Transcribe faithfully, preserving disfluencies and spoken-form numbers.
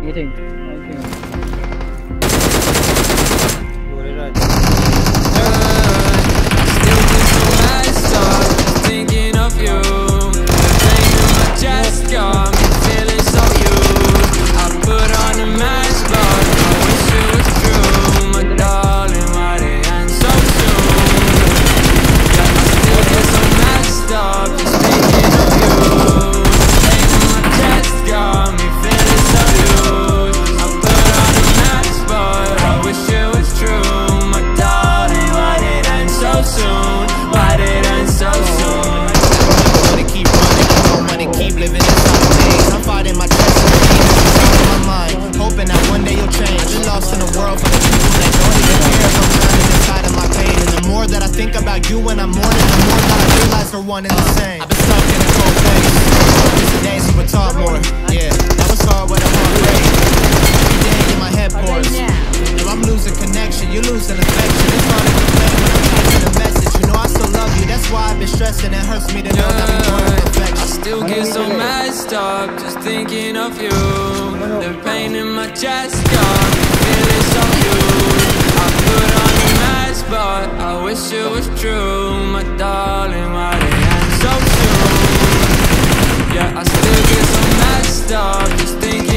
Nghĩ Thịnh. Anh Thịnh. Đùa đấy rồi. Thinking of you, the pain in my chest got me feeling so used. I put on a mask, but I wish it was true. My darling, why did it end so soon? Yeah, I still get so messed up just thinking of you. The pain in my chest got me feeling so used. I put on a mask, but I wish it was true. My darling, why did it end so soon? Why did it end so soon? Keep living inside of me. I'm fighting my chest and the demons inside of my mind, hoping that one day you'll change. Been lost in a world full of people that don't even care if I'm drowning inside of my pain. And the more that I think about you when I'm mourning, the more that I realize we're one and the same. I've been stuck in a cold place. These the days we would talk more. Yeah, that was hard when I'm on break. Every day in my head pours. If I'm losing connection, you're losing affection. It's hard to complain when I'm typing a message. You know I still love you, that's why I've been stressing. It hurts me to know that we're going to perfection. Still get so messed up just thinking of you. The pain in my chest got me feeling so used. I put on a mask, but I wish it was true. My darling, why did it end so soon? Yeah, I still get so messed up just thinking